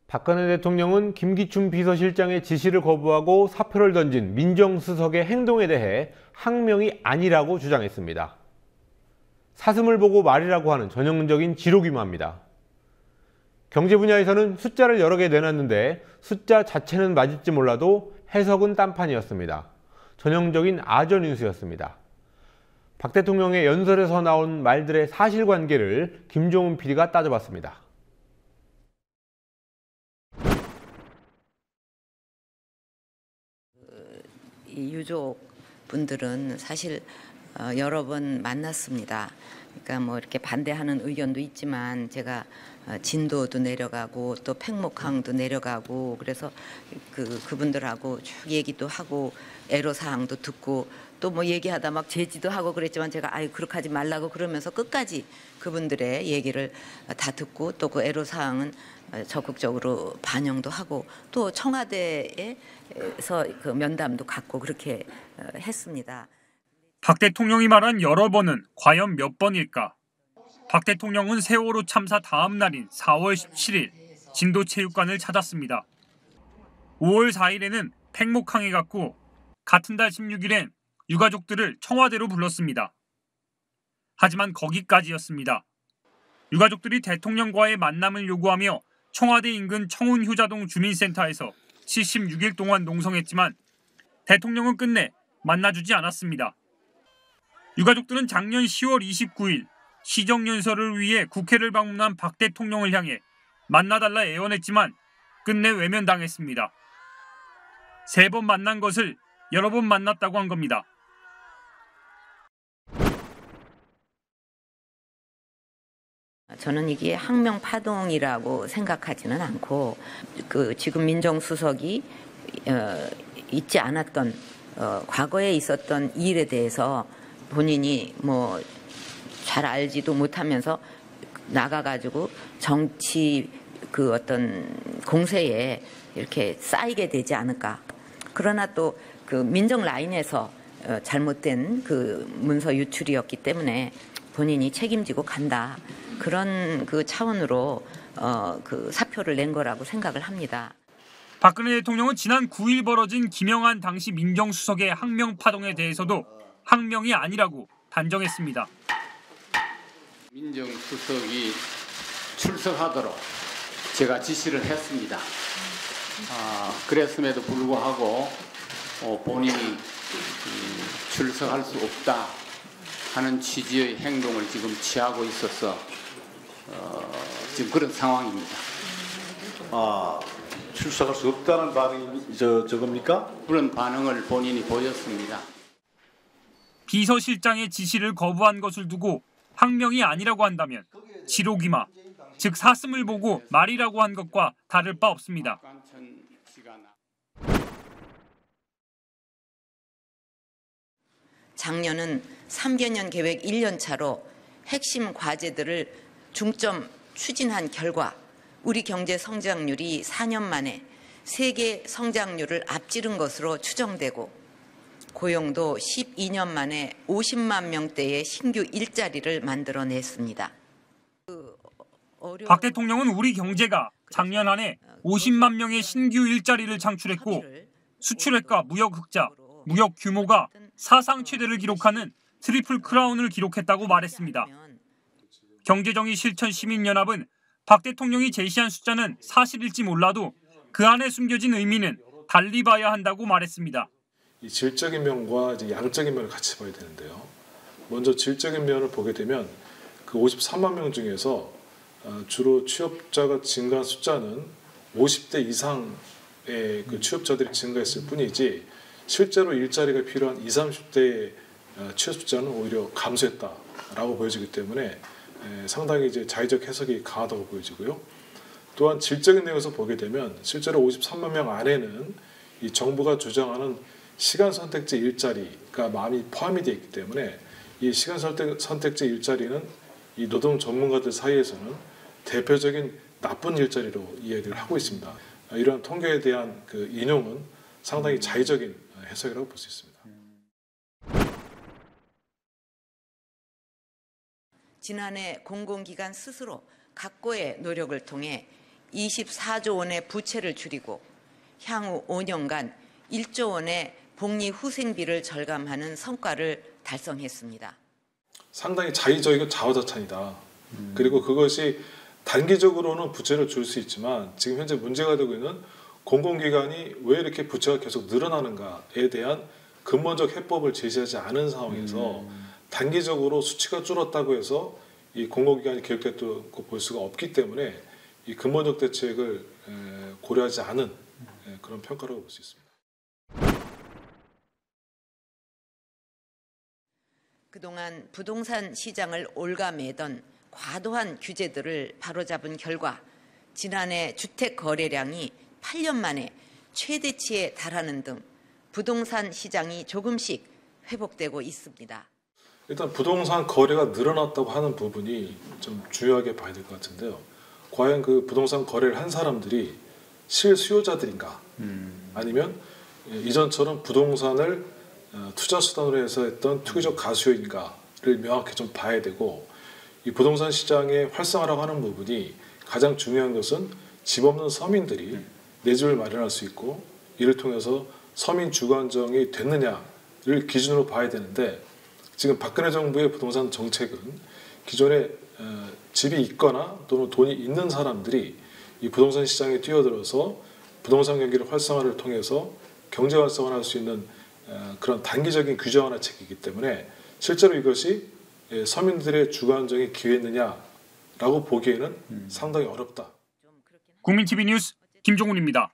박근혜 대통령은 김기춘 비서실장의 지시를 거부하고 사표를 던진 민정수석의 행동에 대해 항명이 아니라고 주장했습니다. 사슴을 보고 말이라고 하는 전형적인 지록이마입니다. 경제 분야에서는 숫자를 여러 개 내놨는데 숫자 자체는 맞을지 몰라도 해석은 딴판이었습니다. 전형적인 아전인수였습니다. 박 대통령의 연설에서 나온 말들의 사실관계를 김종훈 PD가 따져봤습니다. 이 유족 분들은 사실 여러 번 만났습니다. 그러니까 뭐 이렇게 반대하는 의견도 있지만 제가 진도도 내려가고 또 팽목항도 내려가고 그래서 그분들하고 쭉 얘기도 하고 애로사항도 듣고 또 뭐 얘기하다 막 제지도 하고 그랬지만 제가 아유 그렇게 하지 말라고 그러면서 끝까지 그분들의 얘기를 다 듣고 또 그 애로사항은 적극적으로 반영도 하고 또 청와대에서 그 면담도 갖고 그렇게 했습니다. 박 대통령이 말한 여러 번은 과연 몇 번일까? 박 대통령은 세월호 참사 다음 날인 4월 17일 진도체육관을 찾았습니다. 5월 4일에는 팽목항에 갔고 같은 달 16일엔 유가족들을 청와대로 불렀습니다. 하지만 거기까지였습니다. 유가족들이 대통령과의 만남을 요구하며 청와대 인근 청운효자동 주민센터에서 76일 동안 농성했지만 대통령은 끝내 만나주지 않았습니다. 유가족들은 작년 10월 29일 시정연설을 위해 국회를 방문한 박 대통령을 향해 만나달라 애원했지만 끝내 외면당했습니다. 3번 만난 것을 여러 번 만났다고 한 겁니다. 저는 이게 항명 파동이라고 생각하지는 않고 지금 민정수석이 있지 않았던 과거에 있었던 일에 대해서 본인이 뭐 잘 알지도 못하면서 나가가지고 정치 어떤 공세에 이렇게 쌓이게 되지 않을까. 그러나 또 그 민정 라인에서 잘못된 그 문서 유출이었기 때문에 본인이 책임지고 간다. 그런 그 차원으로 그 사표를 낸 거라고 생각을 합니다. 박근혜 대통령은 지난 9일 벌어진 김영한 당시 민정수석의 항명 파동에 대해서도 항명이 아니라고 단정했습니다. 민정수석이 출석하도록 제가 지시를 했습니다. 그랬음에도 불구하고 본인이 출석할 수 없다 하는 취지의 행동을 지금 취하고 있어서 지금 그런 상황입니다. 출석할 수 없다는 반응이 저겁니까? 그런 반응을 본인이 보였습니다. 비서실장의 지시를 거부한 것을 두고 항명이 아니라고 한다면 지록이마, 즉 사슴을 보고 말이라고 한 것과 다를 바 없습니다. 작년은 3개년 계획 1년 차로 핵심 과제들을 중점 추진한 결과 우리 경제 성장률이 4년 만에 세계 성장률을 앞지른 것으로 추정되고 고용도 12년 만에 50만 명대의 신규 일자리를 만들어냈습니다. 박 대통령은 우리 경제가 작년 한 해 50만 명의 신규 일자리를 창출했고 수출액과 무역 흑자, 무역 규모가 사상 최대를 기록하는 트리플 크라운을 기록했다고 말했습니다. 경제정의실천시민연합은 박 대통령이 제시한 숫자는 사실일지 몰라도 그 안에 숨겨진 의미는 달리 봐야 한다고 말했습니다. 이 질적인 면과 이제 양적인 면을 같이 봐야 되는데요. 먼저 질적인 면을 보게 되면 그 53만 명 중에서 주로 취업자가 증가한 숫자는 50대 이상의 그 취업자들이 증가했을 뿐이지 실제로 일자리가 필요한 20, 30대의 취업 숫자는 오히려 감소했다라고 보여지기 때문에 상당히 이제 자의적 해석이 강하다고 보여지고요. 또한 질적인 내용에서 보게 되면 실제로 53만 명 안에는 이 정부가 주장하는 시간 선택제 일자리가 많이 포함이 되어 있기 때문에 이 시간 선택제 일자리는 이 노동 전문가들 사이에서는 대표적인 나쁜 일자리로 이야기를 하고 있습니다. 이러한 통계에 대한 그 인용은 상당히 자의적인 해석이라고 볼 수 있습니다. 지난해 공공기관 스스로 각고의 노력을 통해 24조 원의 부채를 줄이고 향후 5년간 1조 원의 복리 후생비를 절감하는 성과를 달성했습니다. 상당히 자의적이고 자화자찬이다. 그리고 그것이 단기적으로는 부채를 줄 수 있지만 지금 현재 문제가 되고 있는 공공기관이 왜 이렇게 부채가 계속 늘어나는가에 대한 근본적 해법을 제시하지 않은 상황에서 단기적으로 수치가 줄었다고 해서 이 공공기관이 개혁됐다고 볼 수가 없기 때문에 이 근본적 대책을 고려하지 않은 그런 평가라고 볼 수 있습니다. 그동안 부동산 시장을 올가매던 과도한 규제들을 바로잡은 결과 지난해 주택 거래량이 8년 만에 최대치에 달하는 등 부동산 시장이 조금씩 회복되고 있습니다. 일단 부동산 거래가 늘어났다고 하는 부분이 좀 중요하게 봐야 될 것 같은데요. 과연 그 부동산 거래를 한 사람들이 실수요자들인가 아니면 이전처럼 부동산을 투자 수단으로 해서 했던 투기적 가수요인가를 명확히 좀 봐야 되고 이 부동산 시장의 활성화라고 하는 부분이 가장 중요한 것은 집 없는 서민들이 내 집을 마련할 수 있고 이를 통해서 서민 주거 안정이 됐느냐를 기준으로 봐야 되는데 지금 박근혜 정부의 부동산 정책은 기존에 집이 있거나 또는 돈이 있는 사람들이 이 부동산 시장에 뛰어들어서 부동산 경기를 활성화를 통해서 경제 활성화를 할 수 있는 그런 단기적인 규제 완화책이기 때문에 실제로 이것이 서민들의 주거 안정에 기여했느냐라고 보기에는 상당히 어렵다. 국민TV 뉴스 김종훈입니다.